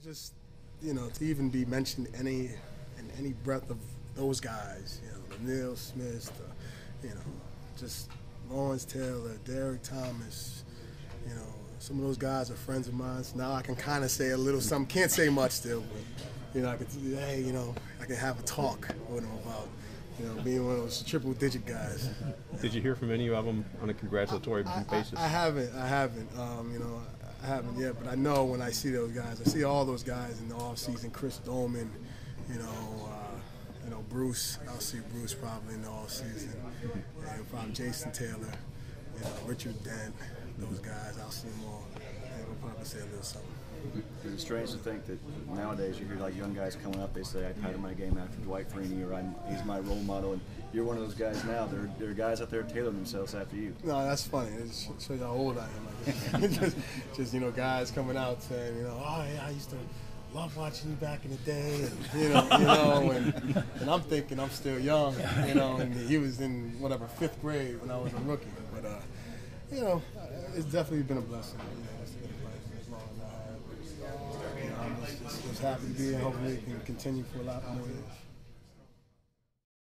just, to even be mentioned in any breath of those guys, the Neil Smiths, just Lawrence Taylor, Derek Thomas, some of those guys are friends of mine. So now I can kind of say a little something. Can't say much still, but I could, I can have a talk with them about, being one of those triple-digit guys. Did you hear from any of them on a congratulatory basis? I haven't. I haven't yet, but I know when I see those guys. I see all those guys in the off-season. Chris Dolman, Bruce. I'll see Bruce probably in the off-season. Probably Jason Taylor, Richard Dent. Those guys, I'll see them all. We'll probably say a little something. Is it strange to think that nowadays you hear like young guys coming up, they say I pattern my game after Dwight Freeney, or he's my role model, and you're one of those guys now. There are guys out there tailoring themselves after you. No, that's funny. It shows you how old I am. just guys coming out saying, oh yeah, I used to love watching you back in the day, and I'm thinking I'm still young, and he was in whatever 5th grade when I was a rookie, but it's definitely been a blessing. It's been a blessing as long as I have. I'm just happy to be here. Hopefully, it can continue for a lot more years.